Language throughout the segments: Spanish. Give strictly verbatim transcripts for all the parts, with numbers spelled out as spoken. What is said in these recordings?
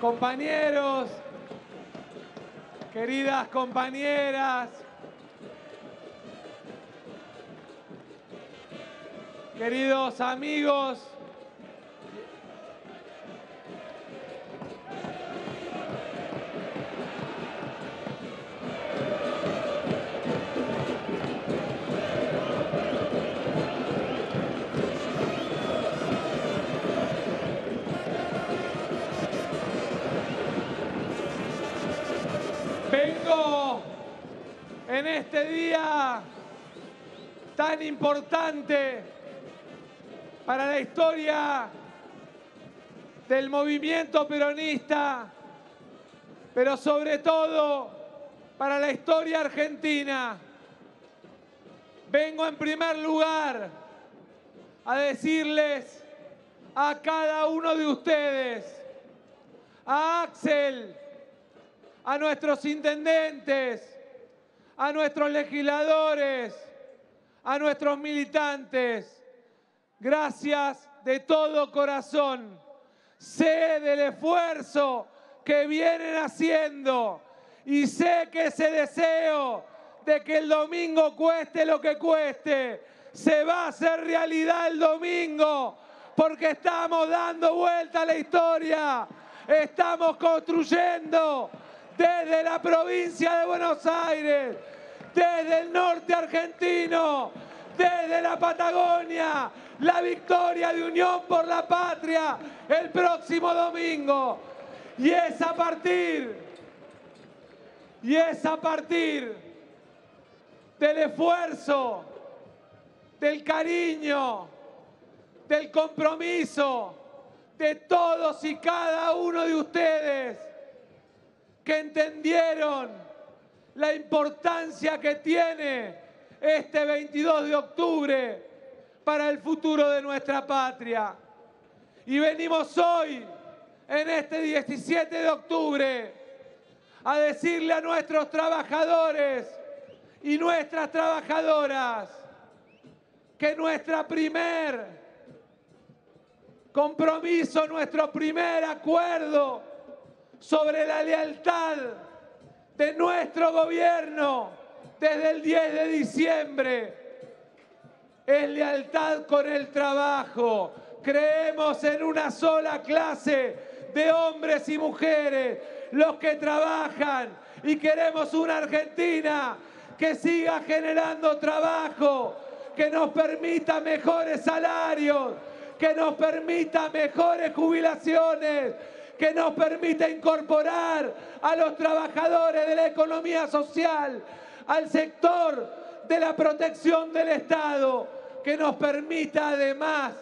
compañeros, queridas compañeras, queridos amigos, vengo en este día tan importante para la historia del movimiento peronista, pero sobre todo para la historia argentina. Vengo en primer lugar a decirles a cada uno de ustedes, a Axel, a nuestros intendentes, a nuestros legisladores, a nuestros militantes, gracias de todo corazón. Sé del esfuerzo que vienen haciendo y sé que ese deseo de que el domingo cueste lo que cueste, se va a hacer realidad el domingo, porque estamos dando vuelta a la historia, estamos construyendo desde la provincia de Buenos Aires, desde el norte argentino, desde la Patagonia, la victoria de Unión por la Patria el próximo domingo. Y es a partir, y es a partir del esfuerzo, del cariño, del compromiso de todos y cada uno de ustedes que entendieron la importancia que tiene este veintidós de octubre para el futuro de nuestra patria. Y venimos hoy, en este diecisiete de octubre, a decirle a nuestros trabajadores y nuestras trabajadoras que nuestro primer compromiso, nuestro primer acuerdo sobre la lealtad de nuestro gobierno desde el diez de diciembre es lealtad con el trabajo. Creemos en una sola clase de hombres y mujeres, los que trabajan, y queremos una Argentina que siga generando trabajo, que nos permita mejores salarios, que nos permita mejores jubilaciones, que nos permita incorporar a los trabajadores de la economía social, al sector de la protección del Estado, que nos permita además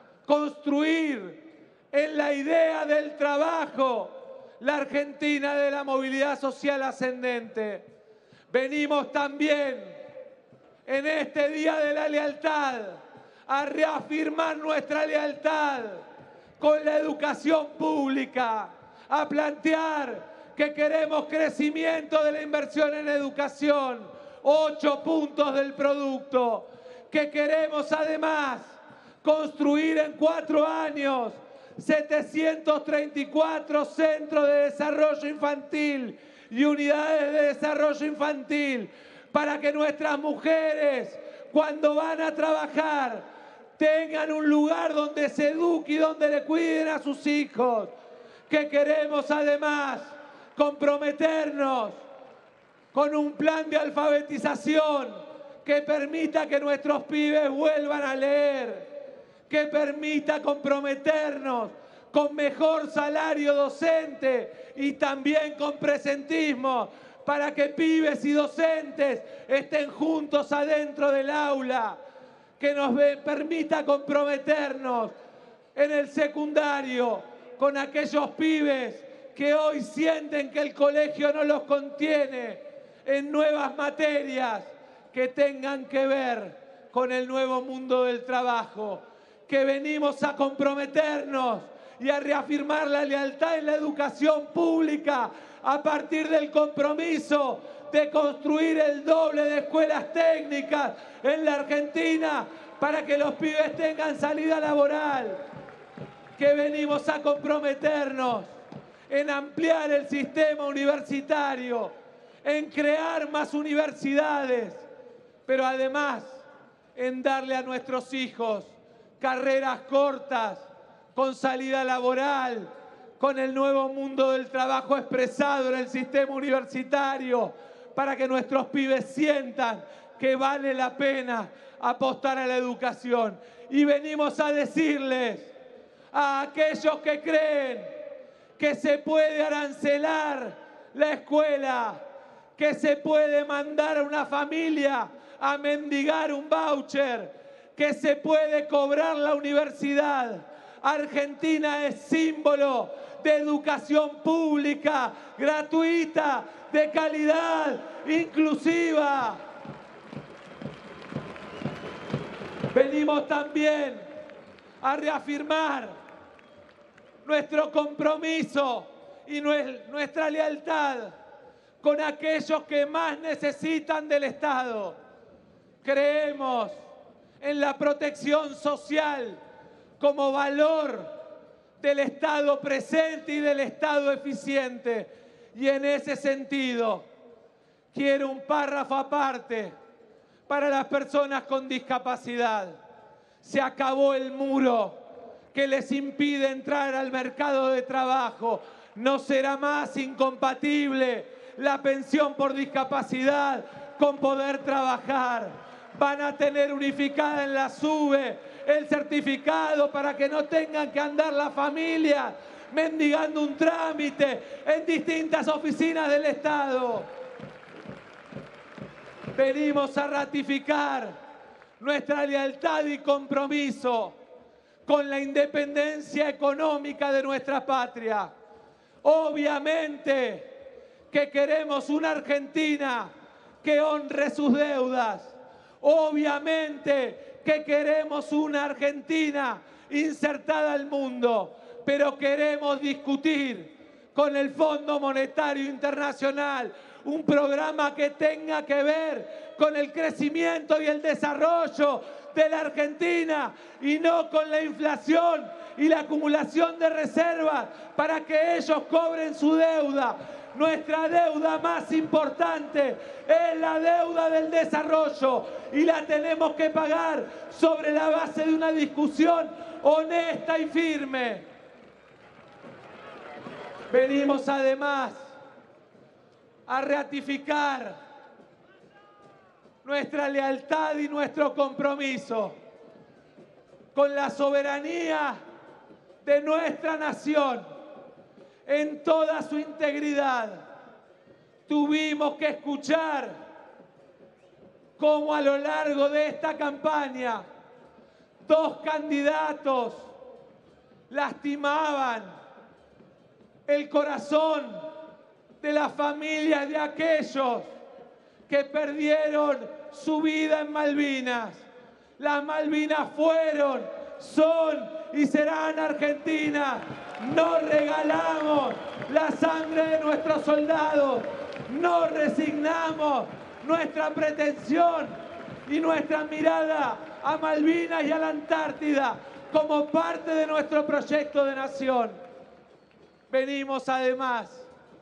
construir en la idea del trabajo la Argentina de la movilidad social ascendente. Venimos también en este Día de la Lealtad a reafirmar nuestra lealtad con la educación pública, a plantear que queremos crecimiento de la inversión en educación, ocho puntos del producto, que queremos además construir en cuatro años setecientos treinta y cuatro centros de desarrollo infantil y unidades de desarrollo infantil para que nuestras mujeres, cuando van a trabajar, tengan un lugar donde se eduque y donde le cuiden a sus hijos. Que queremos además comprometernos con un plan de alfabetización que permita que nuestros pibes vuelvan a leer, que permita comprometernos con mejor salario docente y también con presentismo para que pibes y docentes estén juntos adentro del aula, que nos permita comprometernos en el secundario con aquellos pibes que hoy sienten que el colegio no los contiene en nuevas materias que tengan que ver con el nuevo mundo del trabajo, que venimos a comprometernos y a reafirmar la lealtad en la educación pública a partir del compromiso de construir el doble de escuelas técnicas en la Argentina para que los pibes tengan salida laboral, que venimos a comprometernos en ampliar el sistema universitario, en crear más universidades, pero además en darle a nuestros hijos carreras cortas, con salida laboral, con el nuevo mundo del trabajo expresado en el sistema universitario, para que nuestros pibes sientan que vale la pena apostar a la educación. Y venimos a decirles a aquellos que creen que se puede arancelar la escuela, que se puede mandar a una familia a mendigar un voucher, que se puede cobrar la universidad. Argentina es símbolo de educación pública, gratuita, de calidad, inclusiva. Venimos también a reafirmar nuestro compromiso y nuestra lealtad con aquellos que más necesitan del Estado. Creemos en la protección social como valor del Estado presente y del Estado eficiente. Y en ese sentido, quiero un párrafo aparte para las personas con discapacidad. Se acabó el muro que les impide entrar al mercado de trabajo. No será más incompatible la pensión por discapacidad con poder trabajar. Van a tener unificada en la SUBE el certificado para que no tengan que andar la familia mendigando un trámite en distintas oficinas del Estado. Venimos a ratificar nuestra lealtad y compromiso con la independencia económica de nuestra patria. Obviamente que queremos una Argentina que honre sus deudas. Obviamente que queremos una Argentina insertada al mundo, pero queremos discutir con el Fondo Monetario Internacional un programa que tenga que ver con el crecimiento y el desarrollo de la Argentina y no con la inflación y la acumulación de reservas para que ellos cobren su deuda. Nuestra deuda más importante es la deuda del desarrollo y la tenemos que pagar sobre la base de una discusión honesta y firme. Venimos además a ratificar nuestra lealtad y nuestro compromiso con la soberanía de nuestra nación en toda su integridad. Tuvimos que escuchar cómo a lo largo de esta campaña dos candidatos lastimaban el corazón de las familias de aquellos que perdieron su vida en Malvinas. Las Malvinas fueron, son y serán Argentina. No regalamos la sangre de nuestros soldados. No resignamos nuestra pretensión y nuestra mirada a Malvinas y a la Antártida como parte de nuestro proyecto de nación. Venimos además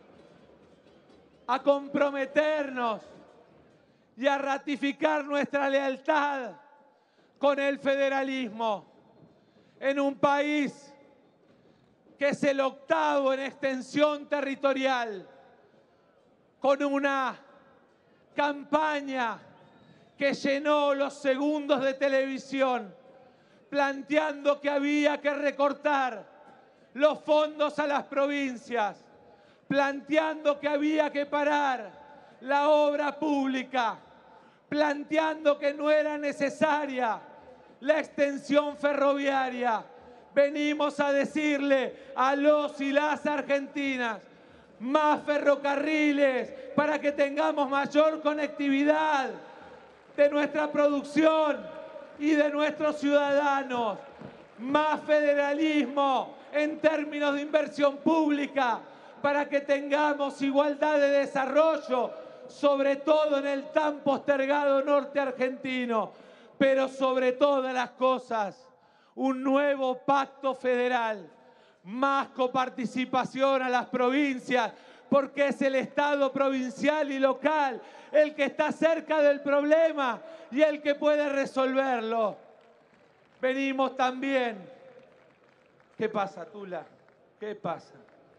a comprometernos y a ratificar nuestra lealtad con el federalismo en un país que es el octavo en extensión territorial, con una campaña que llenó los segundos de televisión, planteando que había que recortar los fondos a las provincias, planteando que había que parar la obra pública, planteando que no era necesaria la extensión ferroviaria. Venimos a decirle a los y las argentinas, más ferrocarriles para que tengamos mayor conectividad de nuestra producción y de nuestros ciudadanos, más federalismo en términos de inversión pública para que tengamos igualdad de desarrollo, sobre todo en el tan postergado norte argentino, pero sobre todas las cosas, un nuevo pacto federal más coparticipación a las provincias, porque es el Estado provincial y local el que está cerca del problema y el que puede resolverlo. Venimos también. ¿Qué pasa, Tula? ¿Qué pasa?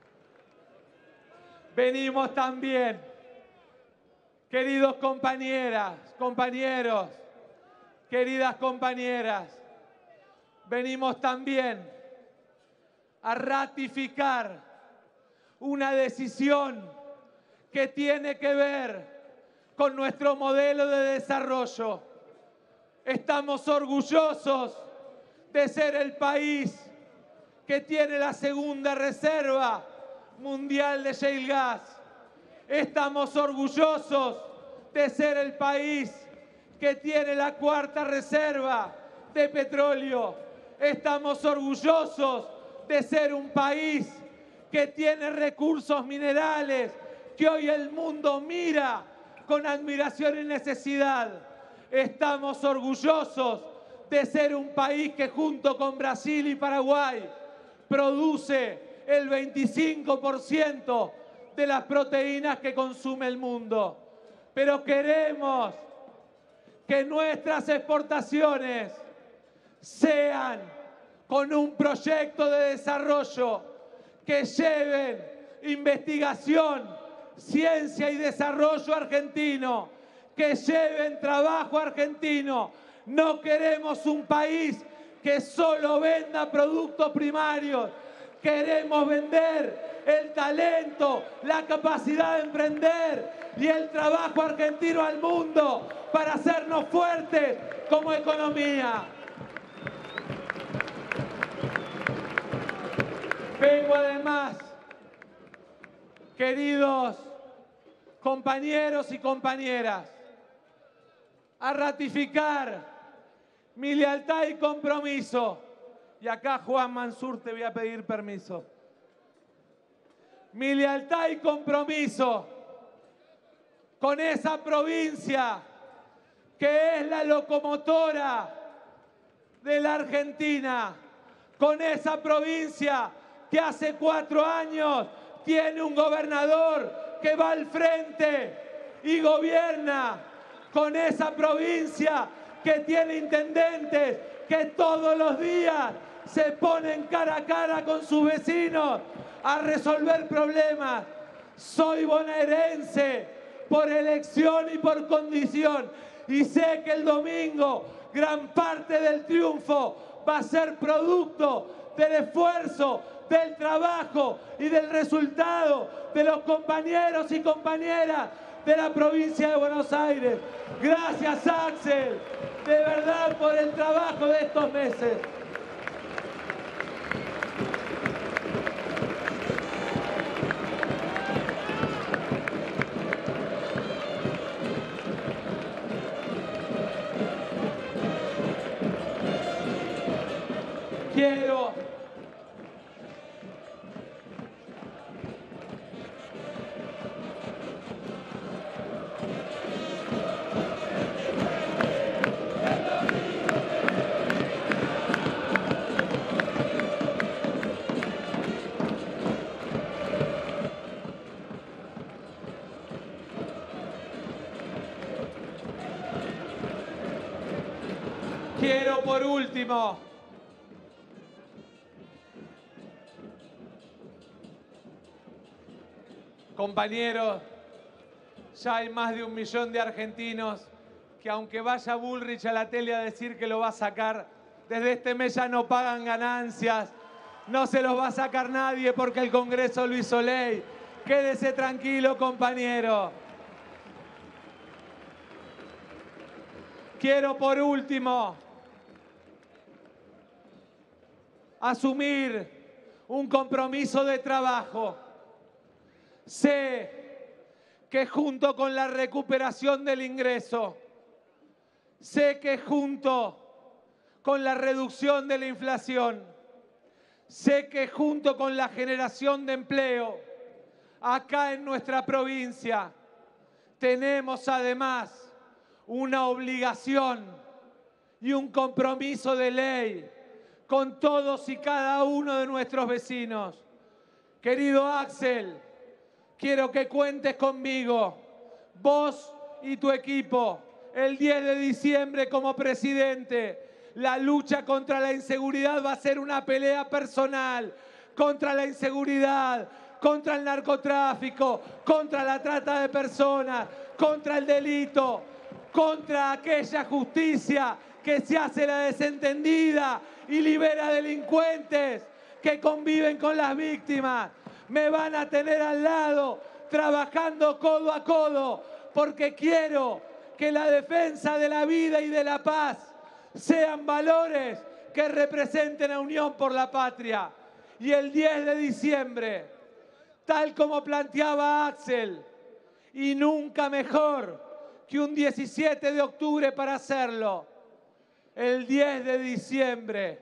Venimos también, queridos compañeras, compañeros, queridas compañeras, venimos también a ratificar una decisión que tiene que ver con nuestro modelo de desarrollo. Estamos orgullosos de ser el país que tiene la segunda reserva mundial de shale gas. Estamos orgullosos de ser el país que tiene la cuarta reserva de petróleo. Estamos orgullosos de ser un país que tiene recursos minerales que hoy el mundo mira con admiración y necesidad. Estamos orgullosos de ser un país que junto con Brasil y Paraguay produce el veinticinco por ciento de las proteínas que consume el mundo. Pero queremos que nuestras exportaciones sean con un proyecto de desarrollo que lleven investigación, ciencia y desarrollo argentino, que lleven trabajo argentino. No queremos un país que solo venda productos primarios. Queremos vender el talento, la capacidad de emprender y el trabajo argentino al mundo para hacernos fuertes como economía. Vengo además, queridos compañeros y compañeras, a ratificar mi lealtad y compromiso. Y acá, Juan Mansur, te voy a pedir permiso. Mi lealtad y compromiso con esa provincia que es la locomotora de la Argentina, con esa provincia que hace cuatro años tiene un gobernador que va al frente y gobierna, con esa provincia que tiene intendentes que todos los días se ponen cara a cara con sus vecinos a resolver problemas. Soy bonaerense por elección y por condición y sé que el domingo gran parte del triunfo va a ser producto del esfuerzo, del trabajo y del resultado de los compañeros y compañeras de la provincia de Buenos Aires. Gracias, Axel, de verdad, por el trabajo de estos meses. Quiero Quiero por último compañeros, ya hay más de un millón de argentinos que aunque vaya Bullrich a la tele a decir que lo va a sacar, desde este mes ya no pagan ganancias, no se los va a sacar nadie porque el Congreso lo hizo ley. Quédese tranquilo, compañero. Quiero por último asumir un compromiso de trabajo. Sé que junto con la recuperación del ingreso, sé que junto con la reducción de la inflación, sé que junto con la generación de empleo, acá en nuestra provincia, tenemos además una obligación y un compromiso de ley con todos y cada uno de nuestros vecinos. Querido Axel, quiero que cuentes conmigo, vos y tu equipo, el diez de diciembre como presidente. La lucha contra la inseguridad va a ser una pelea personal, contra la inseguridad, contra el narcotráfico, contra la trata de personas, contra el delito, contra aquella justicia que se hace la desentendida y libera delincuentes que conviven con las víctimas. Me van a tener al lado, trabajando codo a codo, porque quiero que la defensa de la vida y de la paz sean valores que representen a Unión por la Patria. Y el diez de diciembre, tal como planteaba Axel, y nunca mejor que un diecisiete de octubre para hacerlo, el diez de diciembre,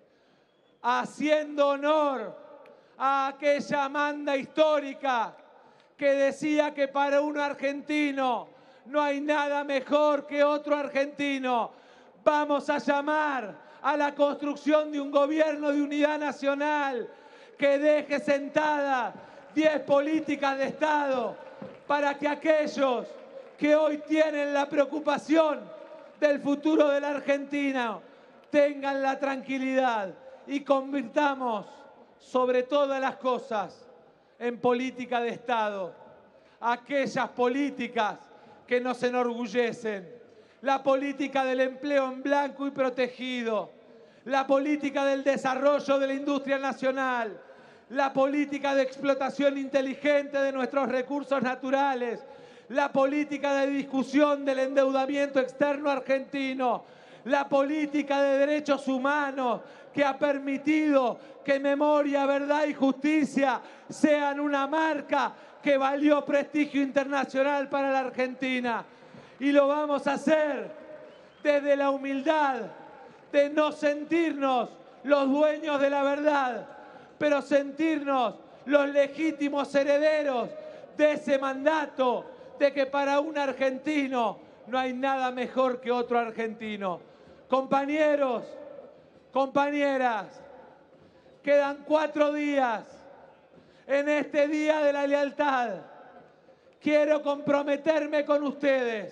haciendo honor a aquella manda histórica que decía que para un argentino no hay nada mejor que otro argentino. Vamos a llamar a la construcción de un gobierno de unidad nacional que deje sentadas diez políticas de Estado para que aquellos que hoy tienen la preocupación del futuro de la Argentina tengan la tranquilidad y convirtamos sobre todas las cosas en política de Estado aquellas políticas que nos enorgullecen. La política del empleo en blanco y protegido, la política del desarrollo de la industria nacional, la política de explotación inteligente de nuestros recursos naturales, la política de discusión del endeudamiento externo argentino, la política de derechos humanos que ha permitido que memoria, verdad y justicia sean una marca que valió prestigio internacional para la Argentina. Y lo vamos a hacer desde la humildad de no sentirnos los dueños de la verdad, pero sentirnos los legítimos herederos de ese mandato de que para un argentino no hay nada mejor que otro argentino. Compañeros, compañeras, quedan cuatro días en este Día de la Lealtad. Quiero comprometerme con ustedes.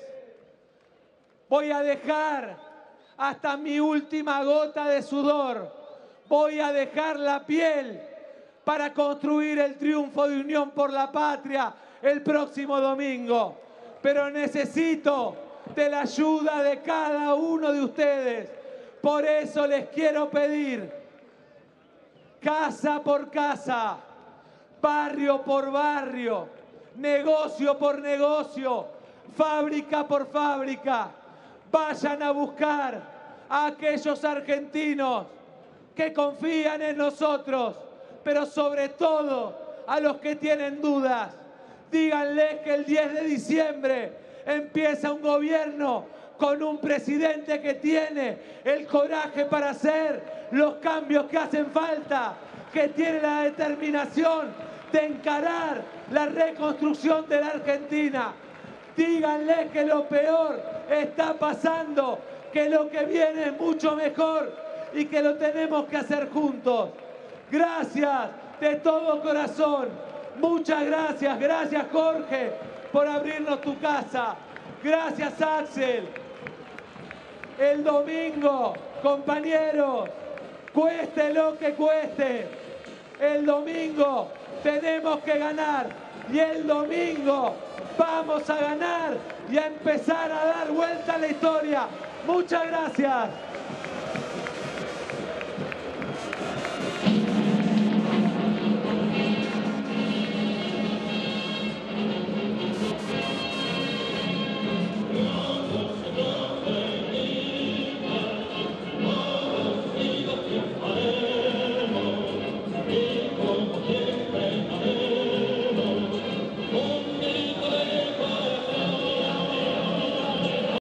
Voy a dejar hasta mi última gota de sudor. Voy a dejar la piel para construir el triunfo de Unión por la Patria el próximo domingo. Pero necesito de la ayuda de cada uno de ustedes. Por eso les quiero pedir, casa por casa, barrio por barrio, negocio por negocio, fábrica por fábrica, vayan a buscar a aquellos argentinos que confían en nosotros, pero sobre todo a los que tienen dudas. Díganles que el diez de diciembre empieza un gobierno con un presidente que tiene el coraje para hacer los cambios que hacen falta, que tiene la determinación de encarar la reconstrucción de la Argentina. Díganle que lo peor está pasando, que lo que viene es mucho mejor y que lo tenemos que hacer juntos. Gracias de todo corazón. Muchas gracias. Gracias, Jorge, por abrirnos tu casa. Gracias, Axel. El domingo, compañeros, cueste lo que cueste, el domingo tenemos que ganar y el domingo vamos a ganar y a empezar a dar vuelta a la historia. Muchas gracias.